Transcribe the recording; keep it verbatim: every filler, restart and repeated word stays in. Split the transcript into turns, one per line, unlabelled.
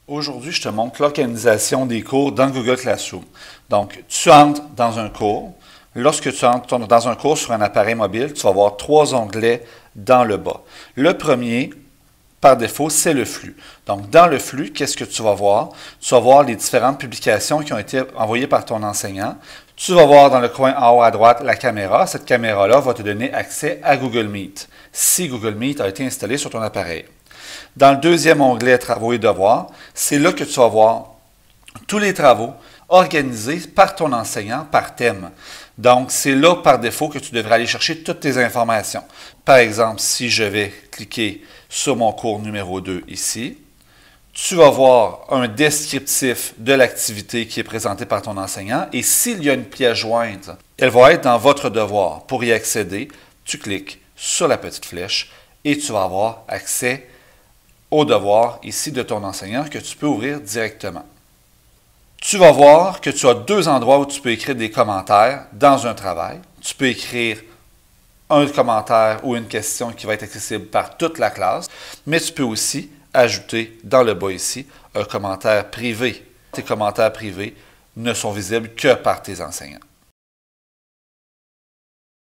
Aujourd'hui, je te montre l'organisation des cours dans Google Classroom. Donc, tu entres dans un cours. Lorsque tu entres dans un cours sur un appareil mobile, tu vas avoir trois onglets dans le bas. Le premier, par défaut, c'est le flux. Donc, dans le flux, qu'est-ce que tu vas voir? Tu vas voir les différentes publications qui ont été envoyées par ton enseignant. Tu vas voir dans le coin en haut à droite la caméra. Cette caméra-là va te donner accès à Google Meet, si Google Meet a été installé sur ton appareil. Dans le deuxième onglet « Travaux et devoirs », c'est là que tu vas voir tous les travaux organisés par ton enseignant par thème. Donc, c'est là par défaut que tu devrais aller chercher toutes tes informations. Par exemple, si je vais cliquer sur mon cours numéro deux ici, tu vas voir un descriptif de l'activité qui est présentée par ton enseignant et s'il y a une pièce jointe, elle va être dans votre devoir. Pour y accéder, tu cliques sur la petite flèche et tu vas avoir accès au devoir ici de ton enseignant que tu peux ouvrir directement. Tu vas voir que tu as deux endroits où tu peux écrire des commentaires dans un travail. Tu peux écrire un commentaire ou une question qui va être accessible par toute la classe, mais tu peux aussi ajouter dans le bas ici un commentaire privé. Tes commentaires privés ne sont visibles que par tes enseignants.